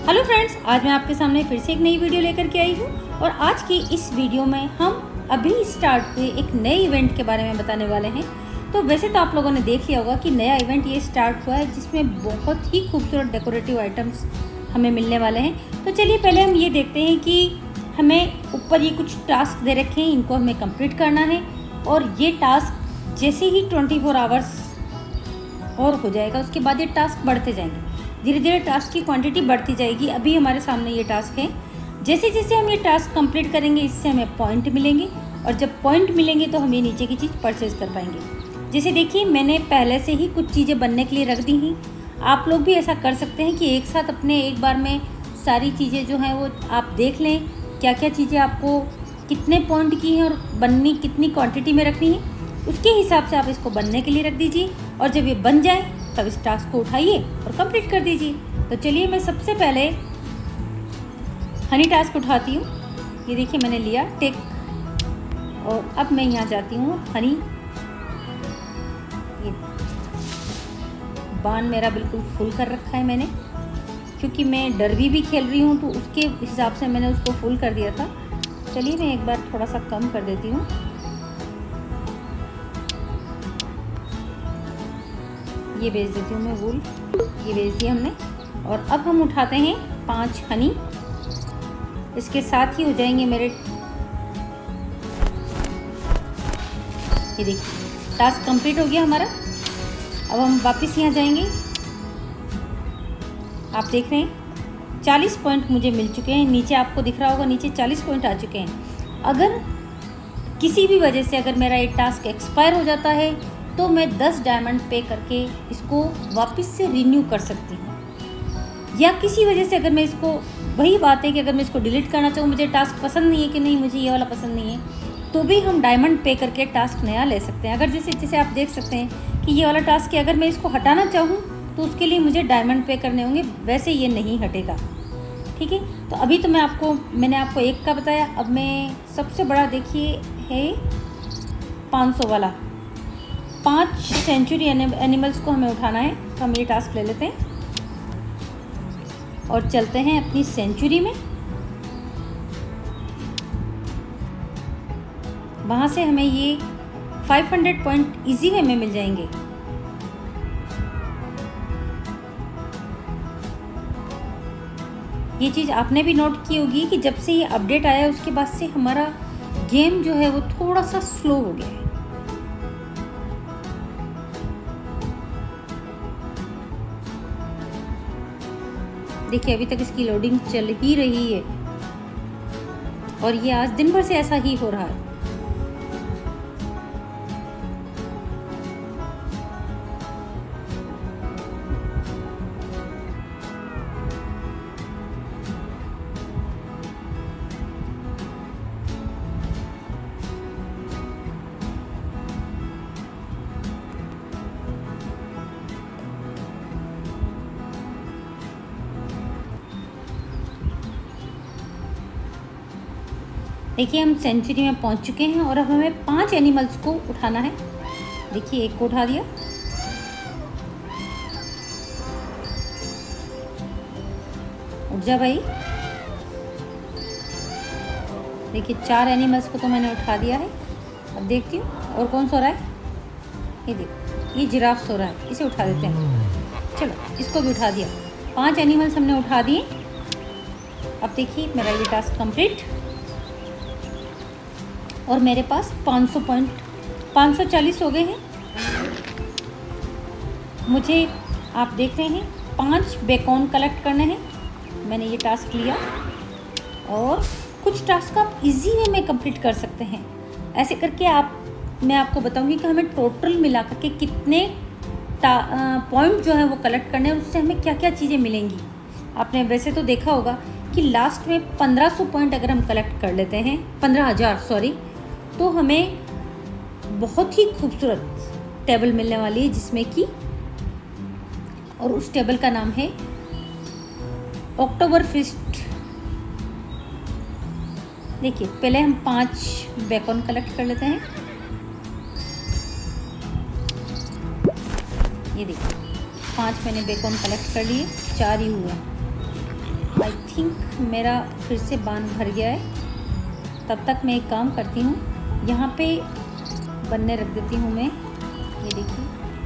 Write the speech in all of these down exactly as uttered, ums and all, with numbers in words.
Hello friends, आज मैं आपके सामने फिर से एक नई वीडियो लेकर के आई हूँ और आज की इस वीडियो में हम अभी स्टार्ट हुए एक नए इवेंट के बारे में बताने वाले हैं। तो वैसे तो आप लोगों ने देख लिया होगा कि नया इवेंट ये स्टार्ट हुआ है जिसमें बहुत ही खूबसूरत डेकोरेटिव आइटम्स हमें मिलने वाले हैं। तो चलिए पहले हम ये देखते हैं कि हमें ऊपर ये कुछ टास्क दे रखे हैं, इनको हमें कंप्लीट करना है और ये टास्क जैसे ही ट्वेंटी फोर आवर्स और हो जाएगा उसके बाद ये टास्क बढ़ते जाएंगे। धीरे धीरे टास्क की क्वांटिटी बढ़ती जाएगी। अभी हमारे सामने ये टास्क है, जैसे जैसे हम ये टास्क कंप्लीट करेंगे इससे हमें पॉइंट मिलेंगे और जब पॉइंट मिलेंगे तो हम ये नीचे की चीज़ परचेज कर पाएंगे। जैसे देखिए मैंने पहले से ही कुछ चीज़ें बनने के लिए रख दी हैं। आप लोग भी ऐसा कर सकते हैं कि एक साथ अपने एक बार में सारी चीज़ें जो हैं वो आप देख लें, क्या क्या चीज़ें आपको कितने पॉइंट की हैं और बननी कितनी क्वान्टिटी में रखनी है, उसके हिसाब से आप इसको बनने के लिए रख दीजिए और जब ये बन जाए तब इस टास्क को उठाइए और कंप्लीट कर दीजिए। तो चलिए मैं सबसे पहले हनी टास्क उठाती हूँ। ये देखिए मैंने लिया टेक और अब मैं यहाँ जाती हूँ हनी। ये बाण मेरा बिल्कुल फुल कर रखा है मैंने, क्योंकि मैं डरबी भी खेल रही हूँ तो उसके हिसाब से मैंने उसको फुल कर दिया था। चलिए मैं एक बार थोड़ा सा कम कर देती हूँ। ये बेच देती हूँ मैं वूल, ये बेच दिया हमने। और अब हम उठाते हैं पांच हनी, इसके साथ ही हो जाएंगे मेरे। ये देखिए टास्क कंप्लीट हो गया हमारा। अब हम वापस यहाँ जाएंगे। आप देख रहे हैं चालीस पॉइंट मुझे मिल चुके हैं। नीचे आपको दिख रहा होगा, नीचे चालीस पॉइंट आ चुके हैं। अगर किसी भी वजह से अगर मेरा ये टास्क एक्सपायर हो जाता है तो मैं दस डायमंड पे करके इसको वापस से रिन्यू कर सकती हूँ। या किसी वजह से अगर मैं इसको, वही बात है कि अगर मैं इसको डिलीट करना चाहूँ, मुझे टास्क पसंद नहीं है कि नहीं मुझे ये वाला पसंद नहीं है, तो भी हम डायमंड पे करके टास्क नया ले सकते हैं। अगर जैसे जैसे आप देख सकते हैं कि ये वाला टास्क है, अगर मैं इसको हटाना चाहूँ तो उसके लिए मुझे डायमंड पे करने होंगे, वैसे ये नहीं हटेगा। ठीक है, तो अभी तो मैं आपको मैंने आपको एक का बताया। अब मैं सबसे बड़ा देखिए है पाँच सौ वाला, पांच सेंचुरी एनिमल्स को हमें उठाना है। तो हम ये टास्क ले लेते हैं और चलते हैं अपनी सेंचुरी में। वहाँ से हमें ये पाँच सौ पॉइंट इजी वे में मिल जाएंगे। ये चीज़ आपने भी नोट की होगी कि जब से ये अपडेट आया उसके बाद से हमारा गेम जो है वो थोड़ा सा स्लो हो गया है। देखिए अभी तक इसकी लोडिंग चल ही रही है और ये आज दिन भर से ऐसा ही हो रहा है। देखिए हम सेंचुरी में पहुंच चुके हैं और अब हमें पांच एनिमल्स को उठाना है। देखिए एक को उठा दिया, उठ जा भाई। देखिए चार एनिमल्स को तो मैंने उठा दिया है। अब देखती हूँ और कौन सो रहा है। ये देखो ये जिराफ सो रहा है, इसे उठा देते हैं। चलो इसको भी उठा दिया। पांच एनिमल्स हमने उठा दिए। अब देखिए मेरा ये टास्क कंप्लीट और मेरे पास पाँच सौ पॉइंट पाँच सौ चालीस हो गए हैं। मुझे आप देख रहे हैं पांच बेकॉन कलेक्ट करने हैं। मैंने ये टास्क लिया और कुछ टास्क आप इजी वे में कंप्लीट कर सकते हैं। ऐसे करके आप मैं आपको बताऊंगी कि हमें टोटल मिला करके कितने पॉइंट जो है वो कलेक्ट करने हैं और उससे हमें क्या क्या चीज़ें मिलेंगी। आपने वैसे तो देखा होगा कि लास्ट में पंद्रह सौ पॉइंट अगर हम कलेक्ट कर लेते हैं, पंद्रह हज़ार सॉरी, तो हमें बहुत ही खूबसूरत टेबल मिलने वाली है जिसमें कि, और उस टेबल का नाम है अक्टूबर फिस्ट। देखिए पहले हम पांच बेकॉन कलेक्ट कर लेते हैं। ये देखिए पांच मैंने बेकॉन कलेक्ट कर लिए, चार ही हुए हैं। आई थिंक मेरा फिर से बांध भर गया है। तब तक मैं एक काम करती हूँ, यहाँ पे बनने रख देती हूँ मैं, ये देखिए।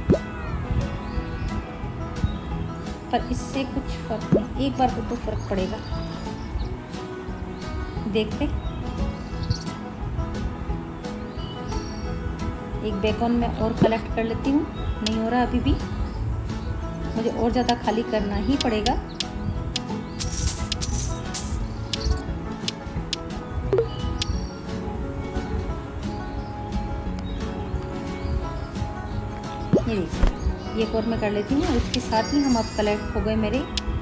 पर इससे कुछ फर्क नहीं, एक बार को तो फर्क पड़ेगा, देखते। एक बेकॉन में और कलेक्ट कर लेती हूँ, नहीं हो रहा अभी भी, मुझे और ज़्यादा खाली करना ही पड़ेगा। ये देखिए, एक और मैं कर लेती हूँ, उसके साथ ही हम अब कलेक्ट हो गए मेरे।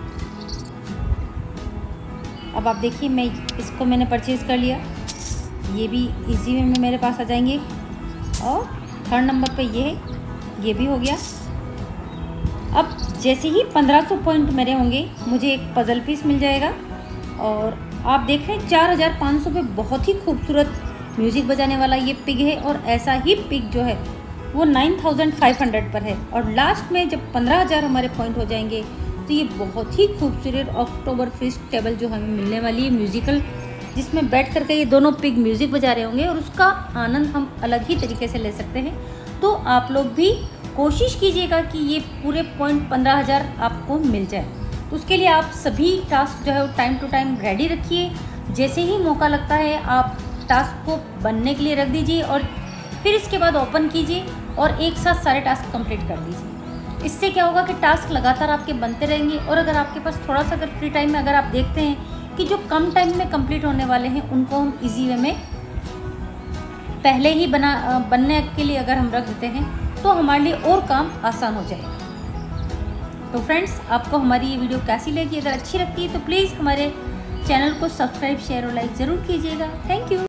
अब आप देखिए, मैं इसको मैंने परचेज़ कर लिया, ये भी इजी वे में मेरे पास आ जाएंगे। और थर्ड नंबर पे ये है, ये भी हो गया। अब जैसे ही पंद्रह सौ पॉइंट मेरे होंगे, मुझे एक पज़ल पीस मिल जाएगा। और आप देख रहे हैं चार हज़ार पाँच सौ पे बहुत ही खूबसूरत म्यूज़िक बजाने वाला ये पिग है। और ऐसा ही पिग जो है वो नाइन थाउजेंड फाइव हंड्रेड पर है। और लास्ट में जब पंद्रह हज़ार हमारे पॉइंट हो जाएंगे तो ये बहुत ही खूबसूरत अक्टूबर फेस्ट टेबल जो हमें मिलने वाली है म्यूज़िकल, जिसमें बैठ करके ये दोनों पिग म्यूज़िक बजा रहे होंगे और उसका आनंद हम अलग ही तरीके से ले सकते हैं। तो आप लोग भी कोशिश कीजिएगा कि ये पूरे पॉइंट पंद्रह हज़ार आपको मिल जाए। तो उसके लिए आप सभी टास्क जो है वो टाइम टू टाइम रेडी रखिए। जैसे ही मौका लगता है आप टास्क को बनने के लिए रख दीजिए और फिर इसके बाद ओपन कीजिए और एक साथ सारे टास्क कंप्लीट कर दीजिए। इससे क्या होगा कि टास्क लगातार आपके बनते रहेंगे। और अगर आपके पास थोड़ा सा अगर फ्री टाइम में अगर आप देखते हैं कि जो कम टाइम में कंप्लीट होने वाले हैं उनको हम इजी वे में पहले ही बना बनने के लिए अगर हम रख देते हैं तो हमारे लिए और काम आसान हो जाएगा। तो फ्रेंड्स, आपको हमारी ये वीडियो कैसी लगी? अगर अच्छी लगती है तो प्लीज़ हमारे चैनल को सब्सक्राइब, शेयर और लाइक ज़रूर कीजिएगा। Thank you.